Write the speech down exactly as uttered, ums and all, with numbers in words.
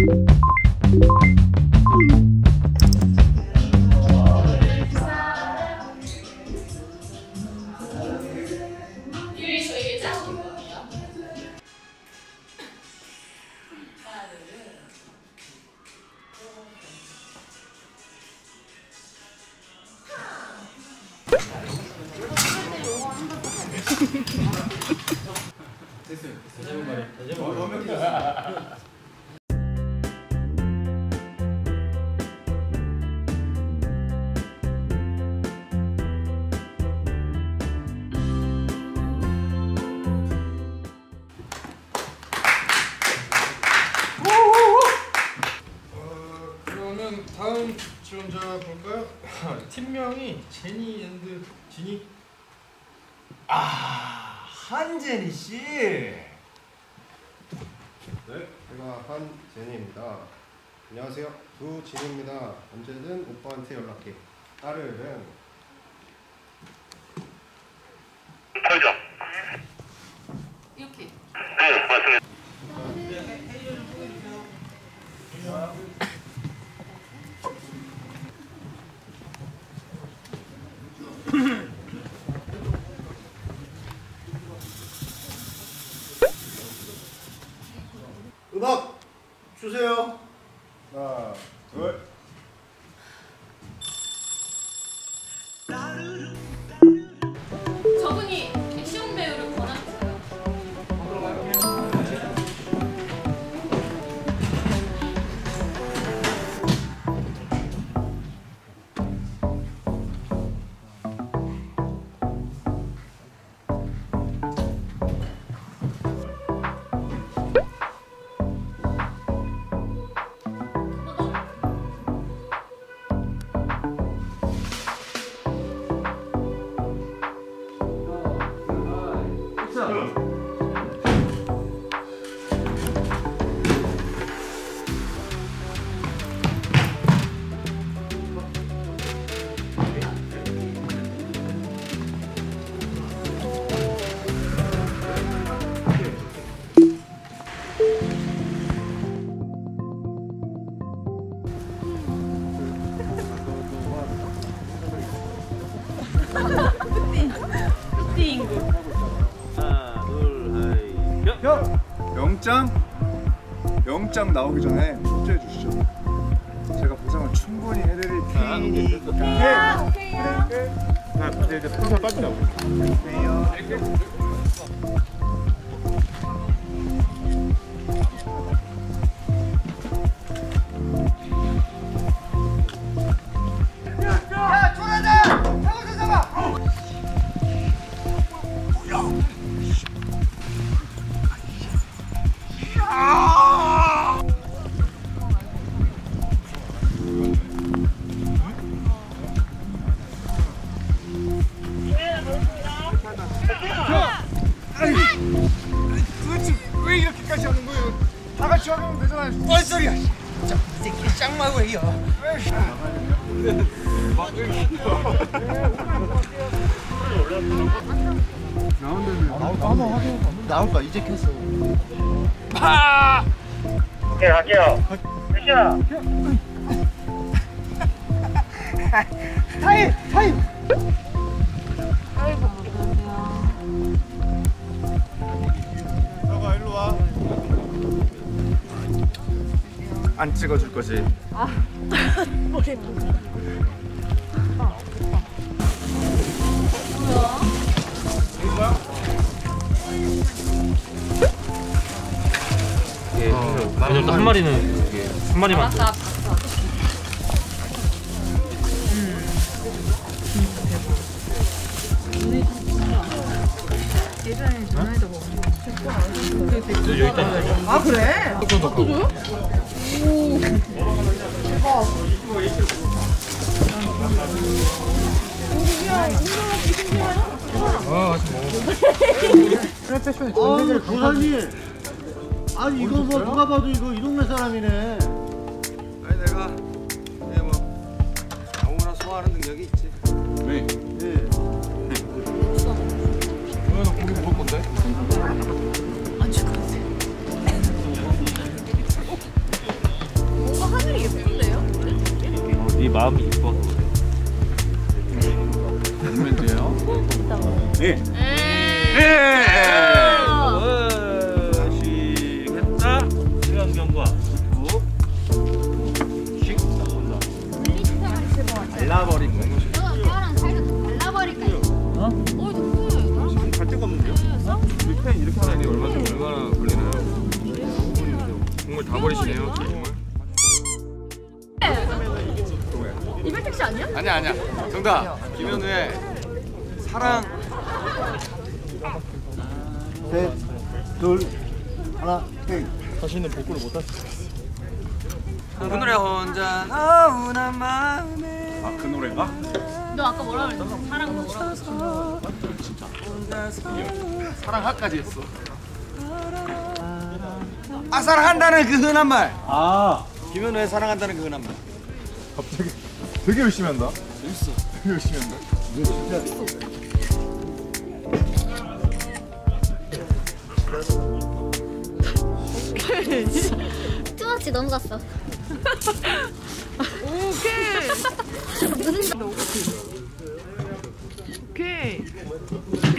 됐어요. 다시 말해. 다시 말해. 그러면 다음 지원자 볼까요? 팀명이 제니 앤드 지니. 아, 한제니 씨. 네, 제가 한제니입니다. 안녕하세요, 두진입니다. 언제든 오빠한테 연락해. 딸은 이렇게. 네, 맞습니다. 음악 주세요. 하나, 둘. 저분이 액션 배우를 권하셨어요. 영장? 영장 나오기 전에 협조해 주시죠. 제가 보상을 충분히 해드릴 테니까. 오케이. 자, 이제 이제 풍선 빠지라고. 야, 조라자! 잡아, 잡아! 도대체 왜 이렇게까지 하는 거예요? 다 같이 하면 되잖아요. 뭔 소리야? 자, 이 새끼 짱마고 해요. 나온다며. 한번 확인. 나올까? 이제 켰어. 아! 오케이, 갈게요. 액션! 타임! 타임! 너가 일로 와. 안 찍어줄 거지? 아, 머리 뭐야? 예, 왜냐면 한 마리는 이게 한 마리만. 봤어, 봤어. 예전에 전화해서 먹었는데. 여기 있다. 아 그래? 조금 더 또 줘요? 오. 대박. 아, 지금 먹어. 아, 도사님. 아니 이거 뭐 누가 봐도 이거 이 동네 사람이네. 아니 내가 네, 뭐 아무나 소화하는 능력이 있지. 네. 네. 너 고기 먹을 건데? 안 줄 것 같아. 마음이 이뻐서 그래. 모멘트예요? 예. 예. 다시 했다. 최강경과 툭. 씩 나온다. 발라버린 거. 뼈랑 살짝 발라버릴까? 어? 어, 이거 갈 데가 없는데요? 우리 팬 이렇게 하는데 얼마 얼마나 걸리나요? 국물 다 버리시네요. 저 국물. 이별 택시 아니야? 아니야 아니야. 정답. 김현우의 사랑. 셋, 둘, 하나, 셋. 다시는 복구를 못 하실 그 노래 혼자 나훈한 마음에. 아 그 노래가? 너 아까 뭐라 그랬어? 사랑 뭐라 그랬어? 사랑하까지 했어. 아 사랑한다는 그 흔한 말. 아 김현우의 사랑한다는 그 흔한 말. 갑자기 되게 열심히 한다. 재밌어. 되게 열심히 한다. 투머치 넘어갔어. 오케이. 오케이.